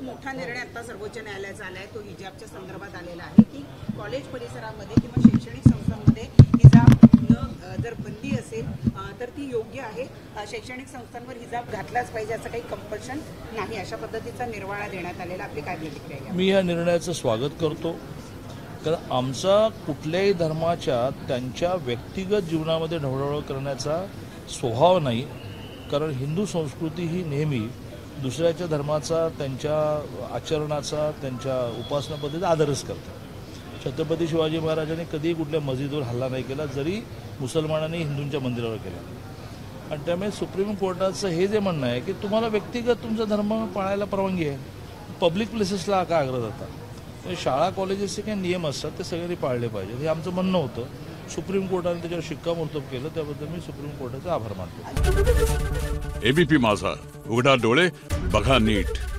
मोठा निर्णय आता सर्वोच्च न्यायालयाचा आलाय, तो हिजाबच्या संदर्भात आलेला आहे की कॉलेज परिसरामध्ये किंवा शैक्षणिक संस्थांमध्ये हिजाब जर बंदी असेल तर ती योग्य आहे. शैक्षणिक संस्थांवर हिजाब घातलाच पाहिजे असं काही कंपल्शन नाही, अशा पद्धतीचा निर्वाळा देण्यात आलेला. आपली काय प्रतिक्रिया आहे? मी या निर्णयाचं स्वागत करतो, कारण आमचा कुठल्याही धर्माच्या त्यांच्या व्यक्तिगत जीवनामध्ये ढवळाढवळ करण्याचा स्वभाव नाही. कारण हिंदू संस्कृती ही नेहमी दुसऱ्याच्या धर्माचा, त्यांच्या आचरणाचा, त्यांच्या उपासना पद्धतीचा आदरच करते. छत्रपती शिवाजी महाराजांनी कधीही कुठल्या मस्जिदवर हल्ला नाही केला, जरी मुसलमानांनी हिंदूंच्या मंदिरावर केला. आणि त्यामुळे सुप्रीम कोर्टाचं हे जे म्हणणं आहे की तुम्हाला व्यक्तिगत तुमचा धर्म पाळायला परवानगी आहे, पब्लिक प्लेसेसला का आग्रह जाता? शाळा कॉलेजेसचे काही नियम असतात ते सगळ्यांनी पाळले पाहिजे, हे आमचं म्हणणं होतं. सुप्रीम कोर्टाने त्याच्यावर शिक्कामोर्तब केलं, त्याबद्दल मी सुप्रीम कोर्टाचे आभार मानतो. एबीपी माझा, उघडा डोळे बघा नीट.